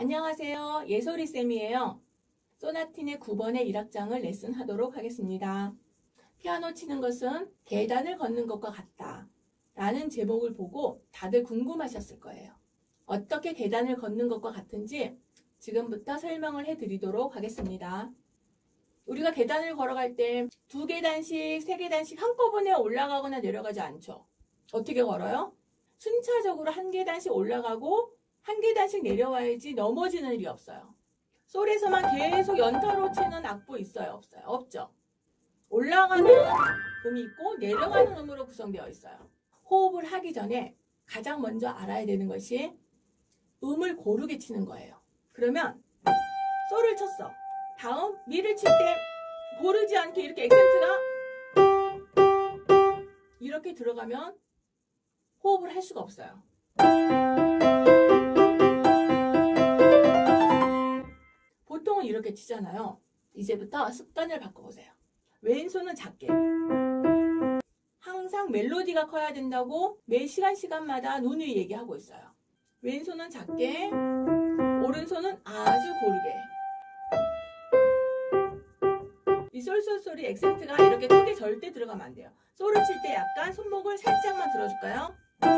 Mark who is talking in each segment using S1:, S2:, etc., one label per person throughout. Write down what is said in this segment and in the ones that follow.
S1: 안녕하세요. 예솔이쌤이에요. 소나틴의 9번의 1악장을 레슨하도록 하겠습니다. 피아노 치는 것은 계단을 걷는 것과 같다 라는 제목을 보고 다들 궁금하셨을 거예요. 어떻게 계단을 걷는 것과 같은지 지금부터 설명을 해드리도록 하겠습니다. 우리가 계단을 걸어갈 때 2계단씩, 3계단씩 한꺼번에 올라가거나 내려가지 않죠. 어떻게 걸어요? 순차적으로 1계단씩 올라가고 1계단씩 내려와야지 넘어지는 일이 없어요. 솔에서만 계속 연타로 치는 악보 있어요? 없어요? 없죠. 올라가는 음이 있고 내려가는 음으로 구성되어 있어요. 호흡을 하기 전에 가장 먼저 알아야 되는 것이 음을 고르게 치는 거예요. 그러면 솔을 쳤어. 다음 미를 칠 때 고르지 않게 이렇게 액센트가 이렇게 들어가면 호흡을 할 수가 없어요. 보통은 이렇게 치잖아요. 이제부터 습관을 바꿔보세요. 왼손은 작게. 항상 멜로디가 커야 된다고 매 시간마다 누누이 얘기하고 있어요. 왼손은 작게, 오른손은 아주 고르게. 이 솔솔솔이 액센트가 이렇게 크게 절대 들어가면 안 돼요. 솔을 칠 때 약간 손목을 살짝만 들어줄까요?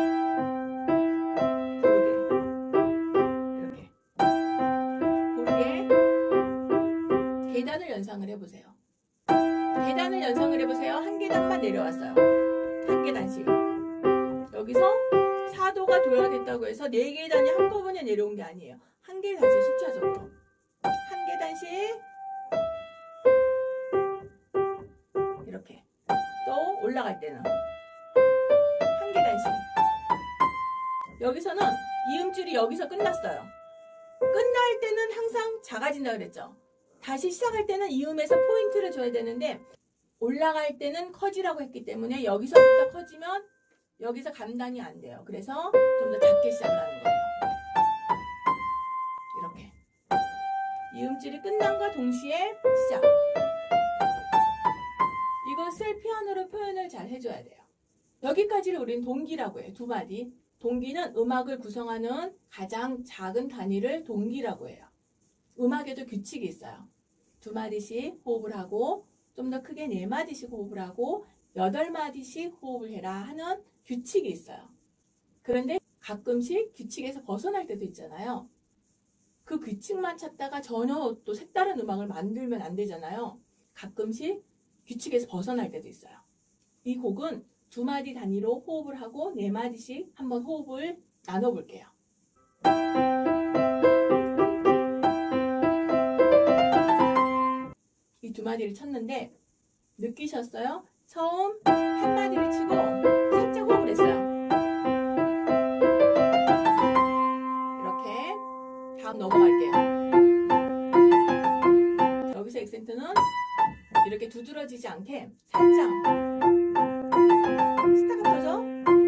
S1: 고르게. 이렇게. 고르게. 계단을 연상을 해보세요. 계단을 연상을 해보세요. 1계단만 내려왔어요. 1계단씩. 여기서 4도가 도약됐다고 해서 4계단이 한꺼번에 내려온 게 아니에요. 1계단씩 순차적으로. 1계단씩. 이렇게. 또 올라갈 때는 1계단씩. 여기서는 이음줄이 여기서 끝났어요. 끝날 때는 항상 작아진다 그랬죠. 다시 시작할 때는 이음에서 포인트를 줘야 되는데 올라갈 때는 커지라고 했기 때문에 여기서부터 커지면 여기서 감당이 안 돼요. 그래서 좀 더 작게 시작을 하는 거예요. 이렇게. 이음줄이 끝남과 동시에 시작. 이것을 피아노로 표현을 잘 해줘야 돼요. 여기까지를 우리는 동기라고 해요. 2마디. 동기는 음악을 구성하는 가장 작은 단위를 동기라고 해요. 음악에도 규칙이 있어요. 2마디씩 호흡을 하고 좀 더 크게 4마디씩 호흡을 하고 8마디씩 호흡을 해라 하는 규칙이 있어요. 그런데 가끔씩 규칙에서 벗어날 때도 있잖아요. 그 규칙만 찾다가 전혀 또 색다른 음악을 만들면 안 되잖아요. 가끔씩 규칙에서 벗어날 때도 있어요. 이 곡은 2마디 단위로 호흡을 하고 4마디씩 한번 호흡을 나눠볼게요. 이 2마디를 쳤는데 느끼셨어요? 처음 1마디를 치고 살짝 호흡을 했어요. 이렇게. 다음 넘어갈게요. 여기서 액센트는 이렇게 두드러지지 않게 살짝 스타카토죠?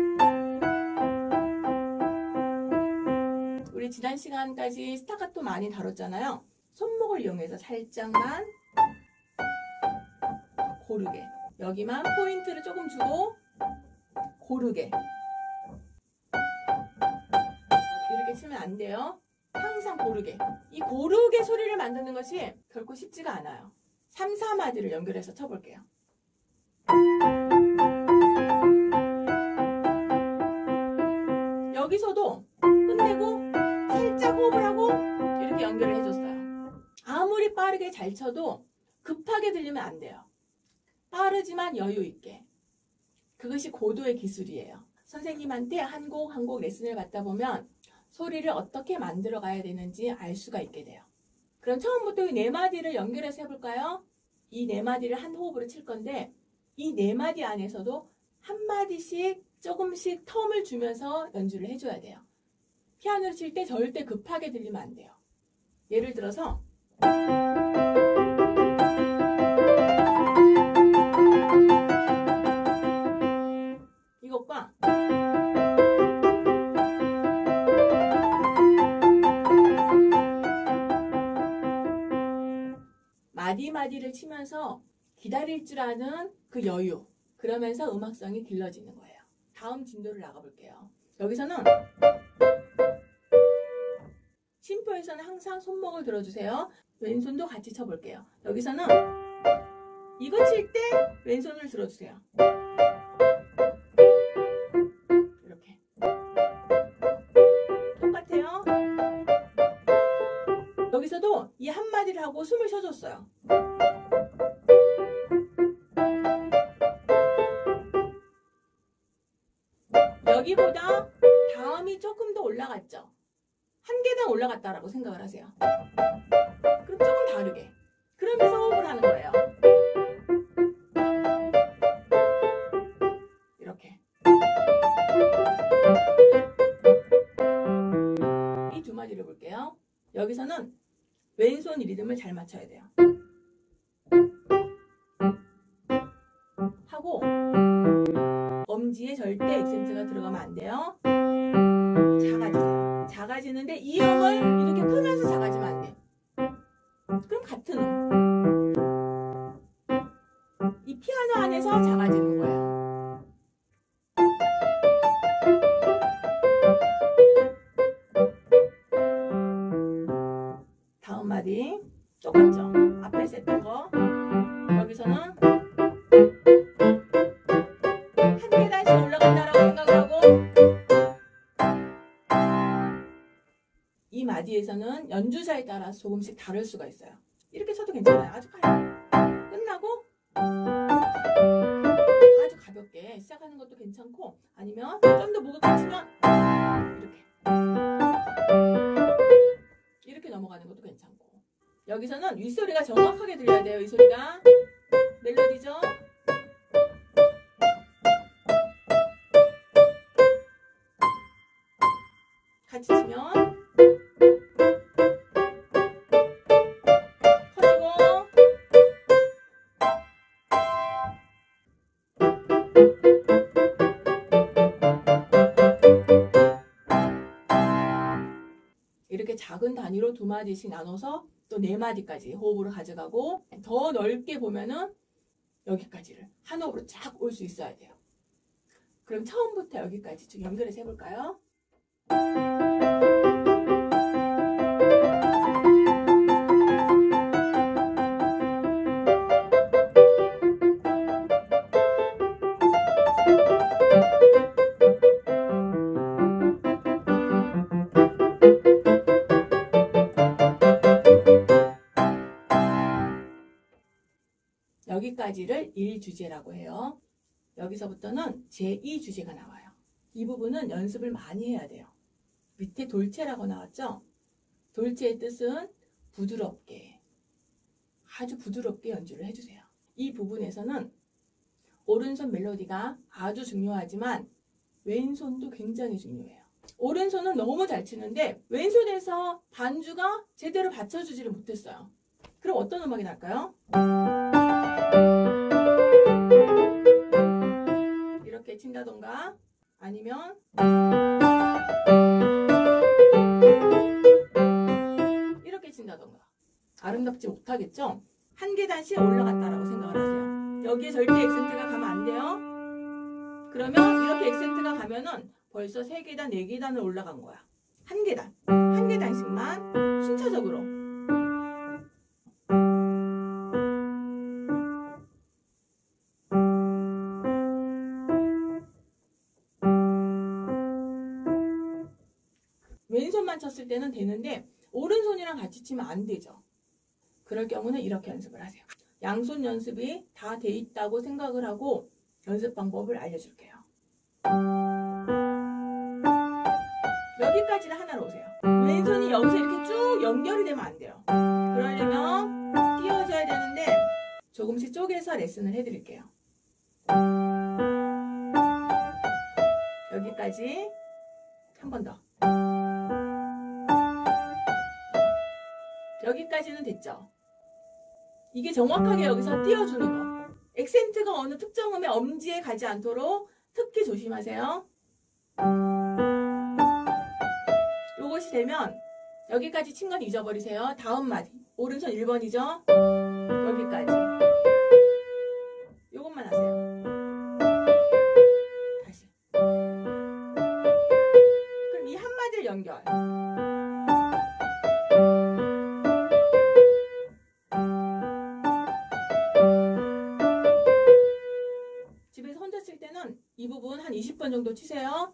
S1: 우리 지난 시간까지 스타카토 많이 다뤘잖아요. 손목을 이용해서 살짝만 고르게. 여기만 포인트를 조금 주고 고르게. 이렇게 치면 안 돼요. 항상 고르게. 이 고르게 소리를 만드는 것이 결코 쉽지가 않아요. 3, 4마디를 연결해서 쳐볼게요. 여기서도 끝내고 살짝 호흡을 하고 이렇게 연결을 해줬어요. 아무리 빠르게 잘 쳐도 급하게 들리면 안 돼요. 빠르지만 여유 있게. 그것이 고도의 기술이에요. 선생님한테 한 곡 한 곡 레슨을 받다 보면 소리를 어떻게 만들어 가야 되는지 알 수가 있게 돼요. 그럼 처음부터 이 4마디를 연결해서 해볼까요? 이 4마디를 한 호흡으로 칠 건데 이 4마디 안에서도 1마디씩 조금씩 텀을 주면서 연주를 해줘야 돼요. 피아노를 칠 때 절대 급하게 들리면 안 돼요. 예를 들어서 이것과 마디마디를 치면서 기다릴 줄 아는 그 여유, 그러면서 음악성이 길러지는 거예요. 다음 진도를 나가볼게요. 여기서는 템포에서는 항상 손목을 들어주세요. 왼손도 같이 쳐볼게요. 여기서는 이거 칠 때 왼손을 들어주세요. 이렇게. 똑같아요. 여기서도 이 한마디를 하고 숨을 쉬어줬어요. 여기보다 다음이 조금 더 올라갔죠? 한 계단 올라갔다라고 생각을 하세요. 그럼 조금 다르게. 그러면서 호흡을 하는 거예요. 이렇게. 이 두 마디를 볼게요. 여기서는 왼손 리듬을 잘 맞춰야 돼요. 하고 엄지에 절대 액센트가 들어가면 안 돼요. 작아지세요. 작아지는데 이 음을 이렇게 끄면서 작아지면 안 돼. 그럼 같은 음. 이 피아노 안에서 작아지는 거예요. 다음 마디 똑같죠? 앞에서 했던 거. 여기서는 한 계단씩 올라간다라고 생각을 하고, 이 마디에서는 연주자에 따라서 조금씩 다를 수가 있어요. 이렇게 쳐도 괜찮아요. 아주 끝나고 아주 가볍게 시작하는 것도 괜찮고, 아니면 좀 더 무겁게 치면 이렇게 넘어가는 것도 괜찮고. 여기서는 윗소리가 정확하게 들려야 돼요. 이 소리가 멜로디죠. 같이 치면 커지고, 이렇게 작은 단위로 두 마디씩 나눠서 또 네 마디까지 호흡으로 가져가고, 더 넓게 보면은 여기까지를 한 호흡으로 쫙 올 수 있어야 돼요. 그럼 처음부터 여기까지 좀 연결해서 해볼까요? 여기까지를 1주제라고 해요. 여기서부터는 제2주제가 나와요. 이 부분은 연습을 많이 해야 돼요. 밑에 돌체라고 나왔죠? 돌체의 뜻은 부드럽게, 아주 부드럽게 연주를 해주세요. 이 부분에서는 오른손 멜로디가 아주 중요하지만 왼손도 굉장히 중요해요. 오른손은 너무 잘 치는데 왼손에서 반주가 제대로 받쳐주지를 못했어요. 그럼 어떤 음악이 날까요? 이렇게 친다던가, 아니면 이렇게 친다던가. 아름답지 못하겠죠? 한 계단씩 올라갔다라고 생각을 하세요. 여기에 절대 액센트가 가면 안 돼요. 그러면 이렇게 액센트가 가면은 벌써 3계단, 4계단을 올라간 거야. 한 계단, 한 계단씩만 순차적으로. 왼손만 쳤을 때는 되는데 오른손이랑 같이 치면 안 되죠. 그럴 경우는 이렇게 연습을 하세요. 양손 연습이 다 돼 있다고 생각을 하고 연습 방법을 알려줄게요. 여기까지는 하나로 오세요. 왼손이 여기서 이렇게 쭉 연결이 되면 안 돼요. 그러려면 띄워줘야 되는데 조금씩 쪼개서 레슨을 해드릴게요. 여기까지 한 번 더. 여기까지는 됐죠? 이게 정확하게 여기서 띄워주는 거. 액센트가 어느 특정 음의 엄지에 가지 않도록 특히 조심하세요. 요것이 되면 여기까지 친 건 잊어버리세요. 다음 마디. 오른손 1번이죠? 여기까지. 요것만 하세요. 다시. 그럼 이 한마디를 연결. 2번 정도 치세요.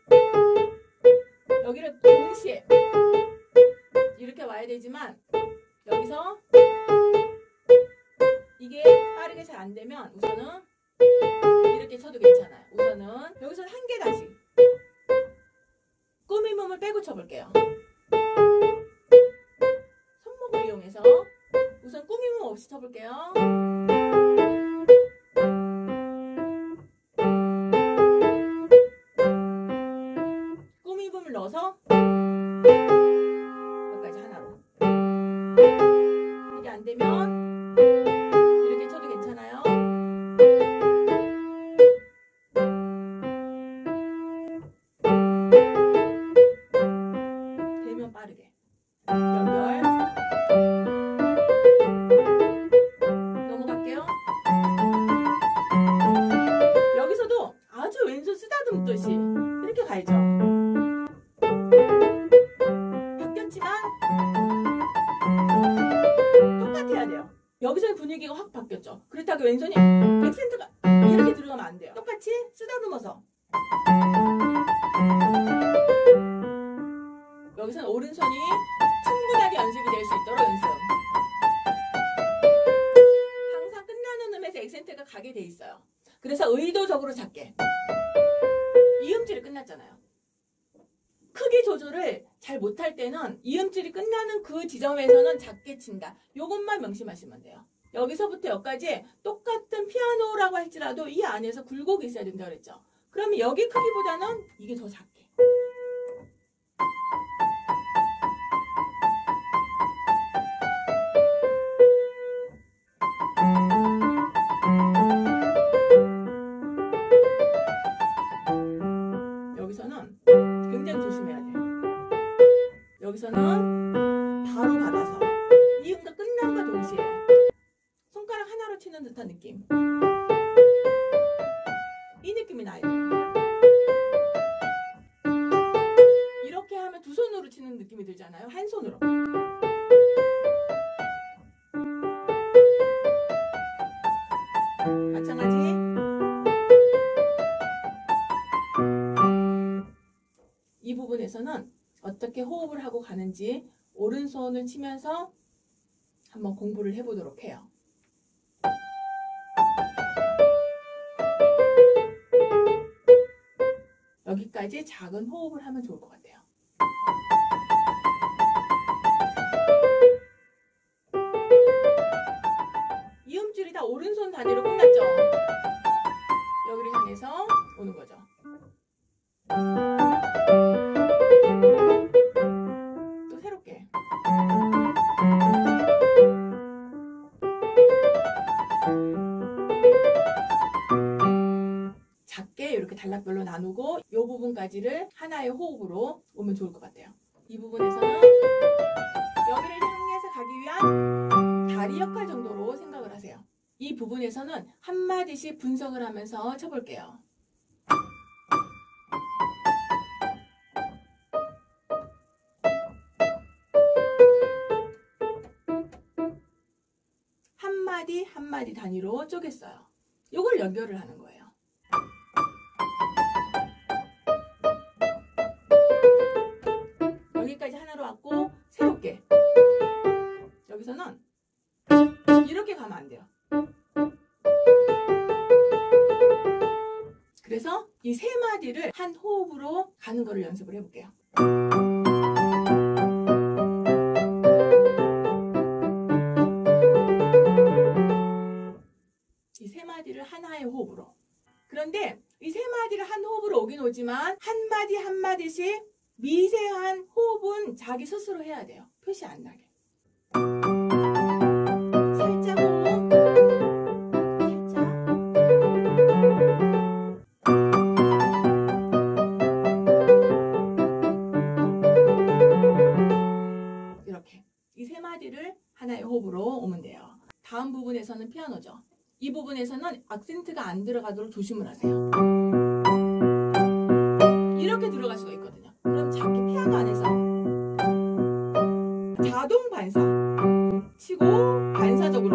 S1: 여기를 동시에 이렇게 와야 되지만 여기서 이게 빠르게 잘 안 되면 우선은 이렇게 쳐도 괜찮아요. 우선은 여기서 한 개 다시 꾸밈음을 빼고 쳐볼게요. 손목을 이용해서 우선 꾸밈음 없이 쳐볼게요. 꾸밈음을 넣어서 여기까지 하나로. 이게 안 되면 이렇게 쳐도 괜찮아요. 되면 빠르게 연결. 넘어갈게요. 여기서도 아주 왼손 쓰다듬듯이 이렇게 가야죠. 바뀌었지만 똑같아야 돼요. 여기서는 분위기가 확 바뀌었죠. 그렇다고 왼손이 액센트가 이렇게 들어가면 안 돼요. 똑같이 쓰다듬어서. 여기서는 오른손이 충분하게 연습이 될 수 있도록 연습. 항상 끝나는 음에서 액센트가 가게 돼 있어요. 그래서 의도적으로 작게. 이음줄이 끝났잖아요. 크기 조절을 잘 못할 때는 이음줄이 끝나는 그 지점에서는 작게 친다. 요것만 명심하시면 돼요. 여기서부터 여기까지 똑같은 피아노라고 할지라도 이 안에서 굴곡이 있어야 된다 그랬죠. 그러면 여기 크기보다는 이게 더 작게. 여기서는 굉장히 조심해야 돼요. 여기서는 바로 받아서 이 음도 끝남과 동시에 손가락 하나로 치는 듯한 느낌. 이 느낌이 나야 돼요. 이렇게 하면 두 손으로 치는 느낌이 들잖아요. 한 손으로. 마찬가지. 이 부분에서는 어떻게 호흡을 하고 가는지 오른손을 치면서 한번 공부를 해보도록 해요. 여기까지 작은 호흡을 하면 좋을 것 같아요. 이음줄이 다 오른손 단위로 끝났죠? 여기를 향해서 오는 거죠. 또 새롭게. 작게 이렇게 단락별로 나누고 이 부분까지를 하나의 호흡으로 오면 좋을 것 같아요. 이 부분에서는 여기를 향해서 가기 위한 다리 역할 정도로 생각을 하세요. 이 부분에서는 한마디씩 분석을 하면서 쳐볼게요. 한마디 한마디 단위로 쪼갰어요. 이걸 연결을 하는 거예요. 여기까지 하나로 왔고 새롭게 여기서는 이렇게 가면 안 돼요. 그래서 이 세 마디를 한 호흡으로 가는 거를 연습을 해볼게요. 이 세 마디를 하나의 호흡으로. 그런데 이 세 마디를 한 호흡으로 오긴 오지만 한 마디 한 마디씩 미세한 호흡은 자기 스스로 해야 돼요. 표시 안 나게. 살짝 호흡. 살짝. 이렇게. 이 세 마디를 하나의 호흡으로 오면 돼요. 다음 부분에서는 피아노죠. 이 부분에서는 악센트가 안 들어가도록 조심을 하세요. 이렇게 들어갈 수가 있거든요. 그럼 작게 피아노 안에서 자동 반사 치고 반사적으로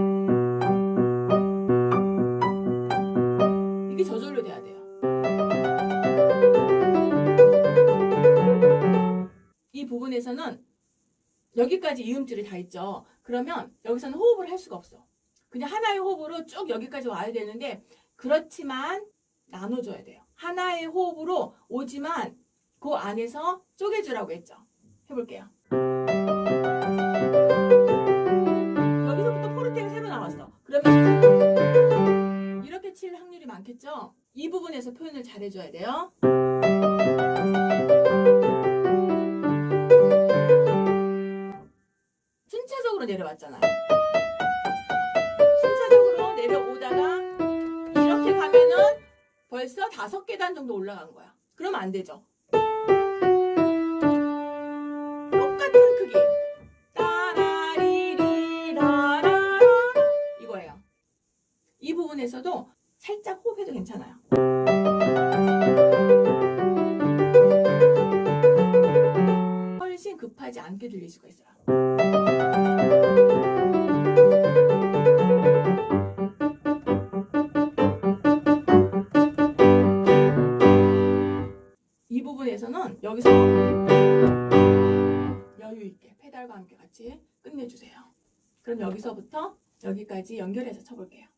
S1: 이게 저절로 돼야 돼요. 부분에서는 여기까지 이음줄이 다 있죠. 그러면 여기서는 호흡을 할 수가 없어. 그냥 하나의 호흡으로 쭉 여기까지 와야 되는데 그렇지만 나눠줘야 돼요. 하나의 호흡으로 오지만 그 안에서 쪼개주라고 했죠. 해볼게요. 여기서부터 포르테가 새로 나왔어. 그러면 이렇게 칠 확률이 많겠죠? 이 부분에서 표현을 잘 해줘야 돼요. 순차적으로 내려왔잖아요. 순차적으로 내려오다가 이렇게 가면은 벌써 5계단 정도 올라간 거야. 그러면 안 되죠. 똑같은 크기. 따라리리라라라 이거예요. 이 부분에서도 살짝 호흡해도 괜찮아요. 훨씬 급하지 않게 들릴 수가 있어요. 이 부분에서는 여기서 여유있게 페달과 함께 같이 끝내주세요. 그럼 여기서부터 여기까지 연결해서 쳐볼게요.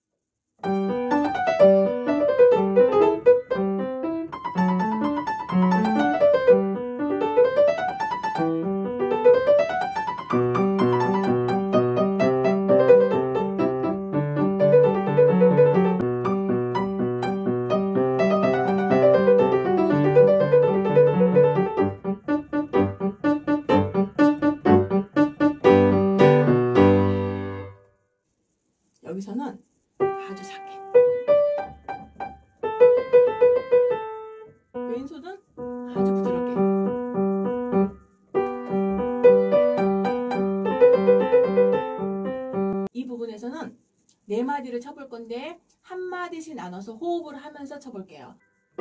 S1: 여기서는 아주 작게 왼손은 아주 부드럽게 이 부분에서는 4마디를 쳐볼 건데 1마디씩 나눠서 호흡을 하면서 쳐볼게요.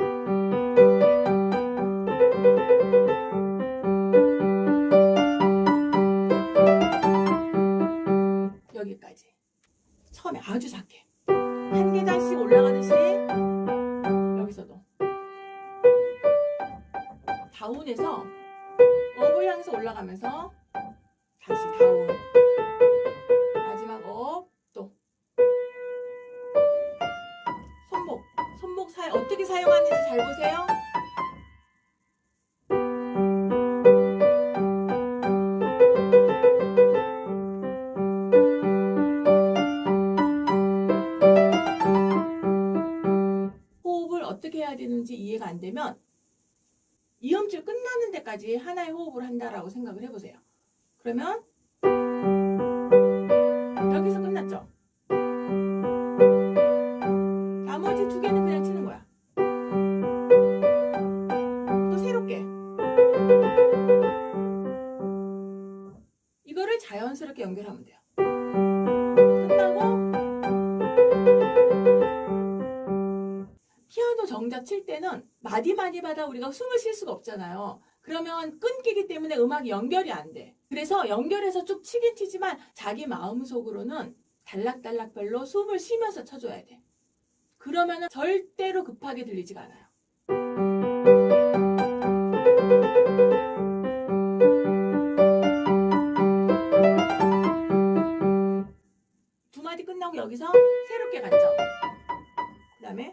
S1: 여기까지 처음에 아주 작게 1계단씩 올라가듯이 여기서도 다운에서 업을 향해서 올라가면서 다시 다운 마지막 업 또 손목 어떻게 사용하는지 잘 보세요. 어떻게 해야 되는지 이해가 안 되면 이음줄 끝나는 데까지 하나의 호흡을 한다라고 생각을 해보세요. 그러면 여기서 끝났죠? 나머지 2개는 그냥 치는 거야. 또 새롭게 이거를 자연스럽게 연결하면 돼요. 끝나고 피아노 정작 칠 때는 마디마디마다 우리가 숨을 쉴 수가 없잖아요. 그러면 끊기기 때문에 음악이 연결이 안 돼. 그래서 연결해서 쭉 치긴 치지만 자기 마음속으로는 단락단락별로 숨을 쉬면서 쳐줘야 돼. 그러면 절대로 급하게 들리지가 않아요. 두 마디 끝나고 여기서 새롭게 갔죠. 그 다음에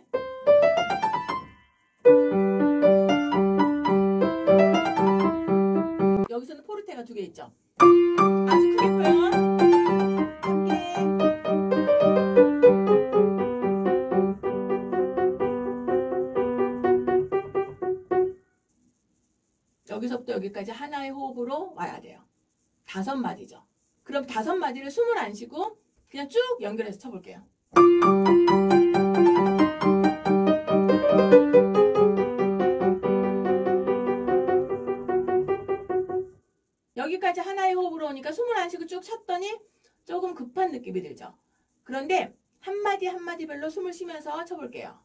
S1: 여기서는 포르테가 2개 있죠. 아주 크게 표현. 작게. 여기서부터 여기까지 하나의 호흡으로 와야 돼요. 5마디죠. 그럼 5마디를 숨을 안 쉬고 그냥 쭉 연결해서 쳐볼게요. 여기까지 하나의 호흡으로 오니까 숨을 안 쉬고 쭉 쳤더니 조금 급한 느낌이 들죠. 그런데 한마디 한마디별로 숨을 쉬면서 쳐볼게요.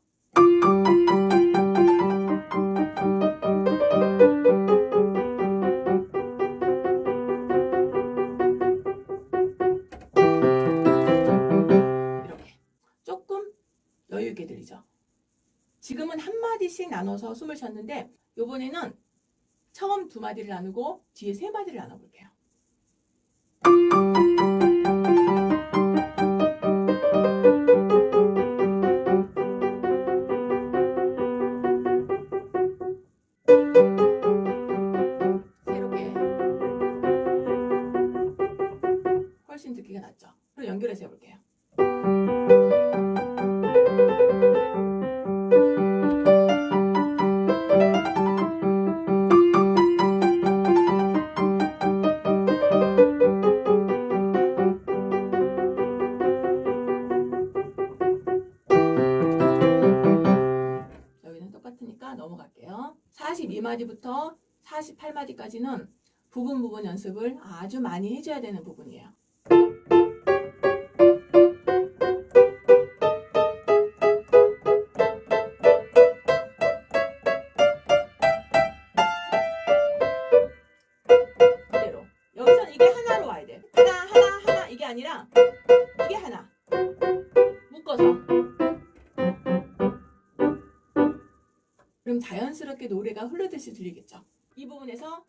S1: 이렇게 조금 여유 있게 들리죠. 지금은 한마디씩 나눠서 숨을 쉬었는데 이번에는 처음 2마디를 나누고 뒤에 3마디를 나눠볼게요. 새롭게 훨씬 듣기가 낫죠. 그럼 연결해서 해볼게요. 여기는 똑같으니까 넘어갈게요. 42마디부터 48마디까지는 부분 연습을 아주 많이 해줘야 되는 부분이에요. 그대로. 여기서는 이게 하나로 와야 돼. 하나 이게 아니라 이게 하나. 묶어서. 그럼 자연스럽게 노래가 흐르듯이 들리겠죠. 이 부분에서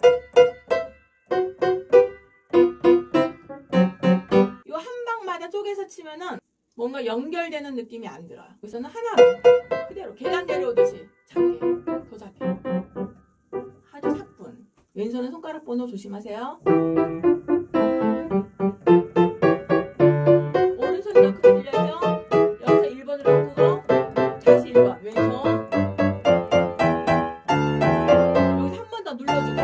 S1: 이 한 방마다 쪼개서 치면은 뭔가 연결되는 느낌이 안 들어요. 여기서는 하나로 그대로 계단 내려오듯이 작게 더 작게 아주 사뿐. 왼손은 손가락 번호 조심하세요. 오른손이 더 크게 들려야죠. 여기서 1번으로 바꾸고 다시 1번 왼손. 여기서 한 번 더 눌러주고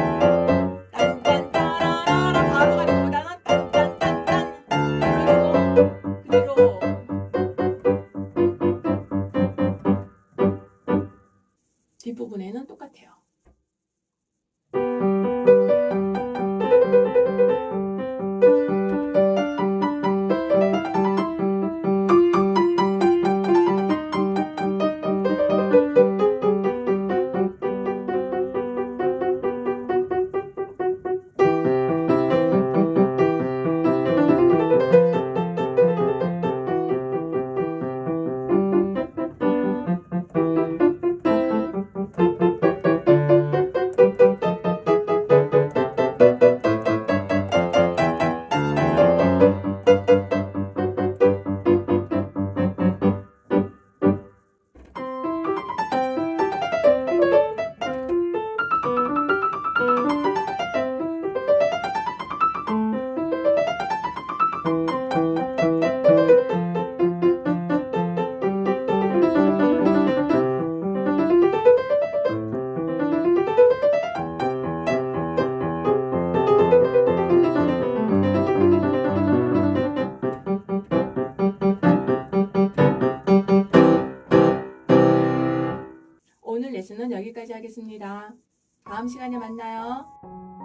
S1: 딴딴따라라라 바로 가는 것보다는 딴딴딴딴 눌러주고 그대로. 뒷부분에는 똑같아요. 오늘 레슨은 여기까지 하겠습니다. 다음 시간에 만나요.